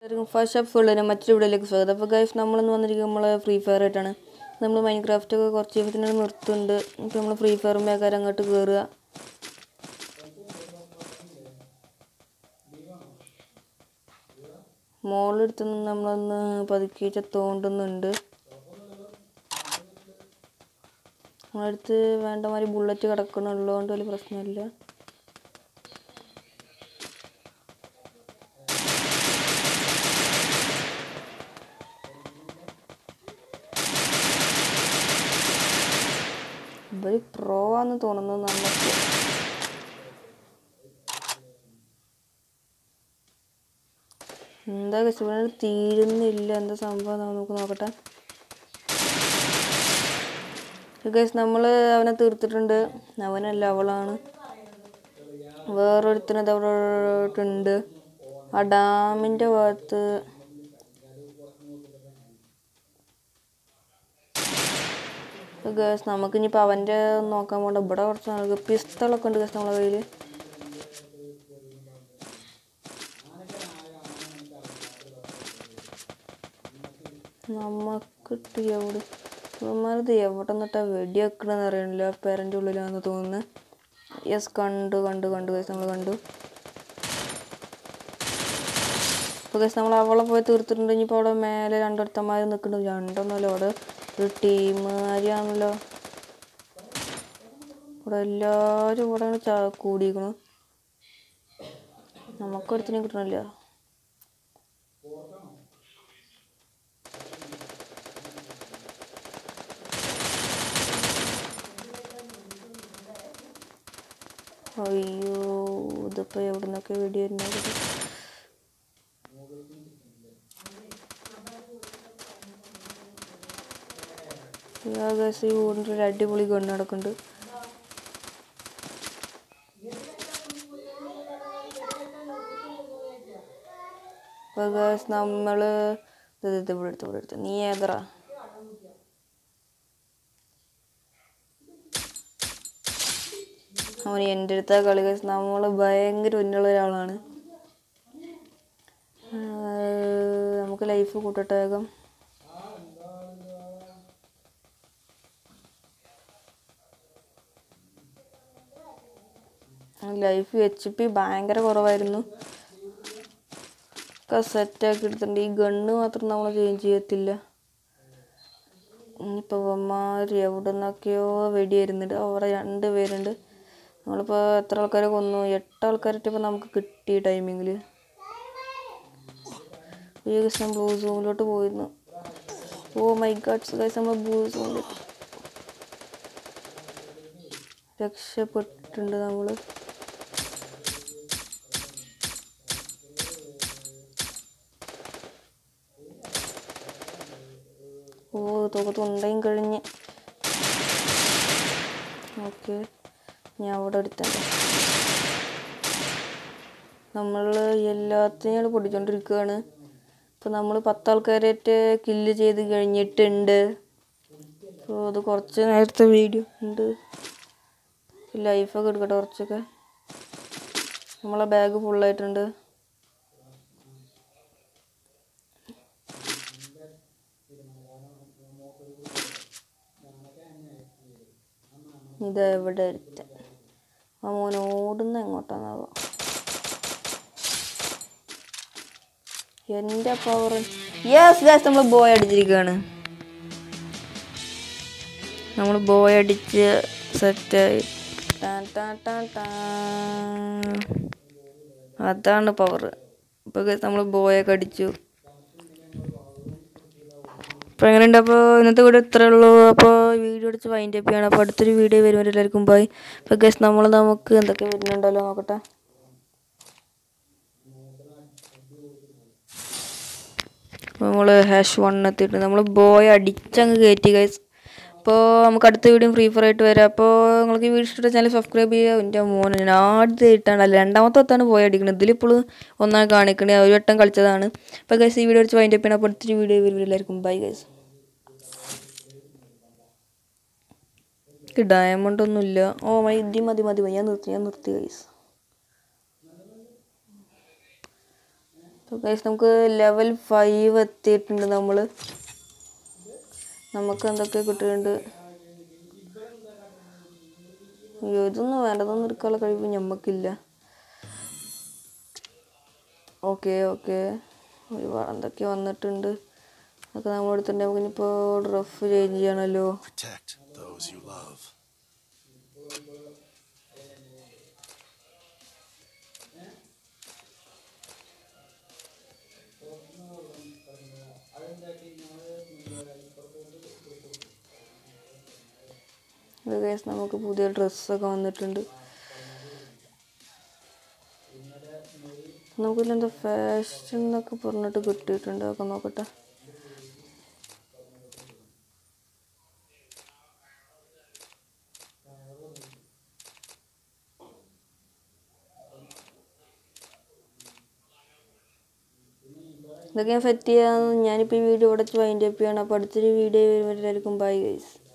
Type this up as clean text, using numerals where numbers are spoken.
First of all മറ്റൊരു വീഡിയോയിലേക്ക് സ്വാഗതം. അപ്പോൾ ഗൈസ് നമ്മളെന്ന് വന്നിരിക്കുന്നത് നമ്മൾ ഫ്രീ ഫയർ ആയിട്ടാണ്. നമ്മൾ മൈൻക്രാഫ്റ്റ് ഒക്കെ കുറച്ച് കഴിയുമ്പോൾ നിർത്തുന്നുണ്ട്. ഇപ്പോൾ നമ്മൾ ഫ്രീ ഫയർ മേക്കാർ അങ്ങോട്ട് കയറുക. മോളെടുത്ത് നിന്ന് നമ്മളൊന്ന് പതുക്കിയിട്ട് തോണ്ടുന്നുണ്ട്. നമ്മളടുത്ത് വേണ്ട മാതിരി ബുള്ളറ്റ് കിടക്കണുള്ളതുകൊണ്ട് വലിയ പ്രശ്നമില്ല. ഇവർ പ്രോ ആണെന്ന് തോന്നുന്നു. നമുക്ക് എന്താ കഷ്ടപ്പാട് തീരുന്നില്ല. എന്താ സംഭവം നമുക്ക് നോക്കട്ടെ. ഗൈസ് നമ്മൾ അവനെ തീർത്തിട്ടുണ്ട്. അവനല്ല, അവളാണ്. വേറൊരുത്തനത് അവിടെ ഉണ്ട് ആ ഡാമിൻ്റെ ഭാഗത്ത്. ഗേസ് നമുക്കിനിപ്പോൾ അവൻ്റെ നോക്കാൻ പോകണ്ട. ഇവിടെ കുറച്ച് ആൾക്ക് പിസ്തളൊക്കെ ഉണ്ട് ഗേസ് നമ്മളെ കയ്യിൽ. നമുക്കിട്ട് എവിടെ ഇവന്മാരത് എവിടെ നിന്നിട്ടാ വെടി വെക്കണമെന്ന് അറിയണില്ല. പേരൻ്റെ ഉള്ളിലാണെന്ന് തോന്നുന്നു. യെസ്, കണ്ടു ഗേസ്, നമ്മൾ കണ്ടു. അപ്പോൾ ഗേസ് നമ്മൾ അവളെ പോയി തീർത്തിട്ടുണ്ട്. ഇനിയിപ്പോൾ അവിടെ മേലെ രണ്ടൊരുത്തന്മാർ നിൽക്കുന്നുണ്ട്. രണ്ടൊന്നുമല്ല, അവിടെ ഒരു ടീമുകാരിയാണല്ലോ. ഇവിടെ എല്ലാവരും ഇവിടെ കൂടിയിരിക്കണു. നമുക്കൊരുത്തിനും കിട്ടണില്ല. അയ്യോ, ഇതിപ്പോൾ എവിടെ നിന്നൊക്കെ വെടി വരുന്നത്. ഈ ഊരിൻ്റെ ഒരു അടിപൊളി ഗണ്ണ് നടക്കുന്നുണ്ട്. നമ്മൾ ഇവിടെ എടുത്ത് നീ ഏതറാ? അവന് എൻ്റെ അടുത്ത കളി. നമ്മൾ ഭയങ്കര ഉന്നുള്ള ഒരാളാണ്. നമുക്ക് ലൈഫ് കൂട്ടട്ടെ വേഗം. ലൈഫ് HP ഭയങ്കര കുറവായിരുന്നു. ഒക്കെ സെറ്റാക്കി എടുത്തിട്ടുണ്ട്. ഈ ഗണ്ണ് മാത്രം നമ്മൾ ചേഞ്ച് ചെയ്യത്തില്ല. ഇനിയിപ്പോൾ അവന്മാർ എവിടെ നിന്നൊക്കെയോ വെടി വരുന്നുണ്ട്. അവിടെ 2 പേരുണ്ട്. നമ്മളിപ്പോൾ എത്ര ആൾക്കാരെ കൊന്നു? 8 ആൾക്കാരായിട്ട് ഇപ്പോൾ നമുക്ക് കിട്ടി ടൈമിങ്ങിൽ. ഈ ഗൈസ് ബ്ലൂ സോണിലോട്ട് പോയിരുന്നു. ഓ മൈ ഗാഡ് ഗൈസ്, നമ്മൾ ബ്ലൂ സോണിൽ രക്ഷപ്പെട്ടിട്ടുണ്ട് നമ്മൾ. ഓ തുണ്ടയും കഴിഞ്ഞ്. ഓക്കെ, ഞാൻ അവിടെ എടുത്തത്. നമ്മൾ എല്ലാത്തിനും പൊടിച്ചോണ്ടിരിക്കുകയാണ്. ഇപ്പോൾ നമ്മൾ 10 ആൾക്കാരായിട്ട് കില്ല് ചെയ്ത് കഴിഞ്ഞിട്ടുണ്ട്. അപ്പോൾ അത് കുറച്ച് നേരത്തെ വീഡിയോ ഉണ്ട്. ലൈഫൊക്കെ എടുക്കട്ടെ കുറച്ചൊക്കെ. നമ്മളെ ബാഗ് ഫുള്ളായിട്ടുണ്ട്. ഇതെവിടെ എടുത്ത ആ മോൻ ഓടുന്ന എങ്ങോട്ടാന്നാവോ. എൻ്റെ പവർ. യെസ് ഗൈസ്, നമ്മൾ ബോയ് അടിച്ചിരിക്കുകയാണ്. നമ്മൾ ബോയ് അടിച്ച് സെറ്റായി. അതാണ് പവർ. ഇപ്പോൾ ഗൈസ് നമ്മൾ ബോയൊക്കെ അടിച്ചു. അപ്പോൾ എങ്ങനെയുണ്ട്? അപ്പോൾ ഇന്നത്തെ വീഡിയോ ഇത്രയേ ഉള്ളൂ. അപ്പോൾ വീഡിയോ അടിച്ച് വൈൻഡ് അപ്പ് ചെയ്യണം. അപ്പോൾ അടുത്തൊരു വീഡിയോ വരുമ്പോൾ എല്ലാവർക്കും ബൈ. അപ്പോൾ ഗൈസ് നമുക്ക് എന്തൊക്കെ വരുന്നുണ്ടല്ലോ നോക്കട്ടെ. നമ്മൾ #1 എത്തിയിട്ട് നമ്മൾ ബോയ് അടിച്ചങ്ങ് കയറ്റി ഗൈസ്. അപ്പോൾ നമുക്ക് അടുത്ത വീഡിയോ ഫ്രീ ഫയർ ആയിട്ട് വരാം. അപ്പോൾ നിങ്ങൾക്ക് ഈ വീഡിയോ ഇഷ്ടപ്പെട്ട ചാനൽ സബ്സ്ക്രൈബ് ചെയ്യുക. എൻ്റെ മോനെ ഞാൻ ആദ്യമായിട്ടാണ്, അല്ല രണ്ടാമത്തെ ഒത്താണ് ബോയ് അടിക്കുന്നത്. ഇതിലിപ്പോഴും ഒന്നാണ് കാണിക്കണേ. ഒരു വട്ടം കളിച്ചതാണ്. അപ്പോൾ ഗൈസ് ഈ വീഡിയോ അടിച്ച് വൈൻഡ് അപ്പ് ചെയ്യണം. അപ്പോൾ അടുത്തൊരു വീഡിയോ വരും. എല്ലാവർക്കും ബൈ ഗൈസ്. ഡയമണ്ട് ഒന്നുമില്ല. ഓ മതി ഞാൻ നിർത്തി ഗൈസ്. ഗൈസ് നമുക്ക് ലെവൽ 5 എത്തിയിട്ടുണ്ട്. നമുക്ക് എന്തൊക്കെ കിട്ടിയിട്ടുണ്ട്. അയ്യോ ഇതൊന്നും വേണ്ടതൊന്നും എടുക്കാനുള്ള കഴിവ് ഞമ്മക്കില്ല. ഓക്കെ ഒരുപാട് എന്തൊക്കെ വന്നിട്ടുണ്ട്. അതൊക്കെ നമ്മൾ എടുത്തിട്ടുണ്ട്. നമുക്കിനിപ്പോൾ ഡ്രഫ് ചേഞ്ച് ചെയ്യണമല്ലോ. നമുക്ക് പുതിയ ഡ്രസ്സൊക്കെ വന്നിട്ടുണ്ട്. നമുക്കിതെന്താ ഫാഷൻ എന്നൊക്കെ പറഞ്ഞിട്ട് കിട്ടിയിട്ടുണ്ട്. അതൊക്കെ നോക്കട്ടെ. ഇതൊക്കെ ഞാൻ സെറ്റ് ചെയ്യാമെന്ന് ഞാനിപ്പോൾ ഈ വീഡിയോ ഇവിടെ വൈൻഡ് അപ്പ് ചെയ്യണം. അപ്പോൾ അടുത്തൊരു വീഡിയോ വരുമ്പോൾ എല്ലാവർക്കും ബൈ ഗൈസ്.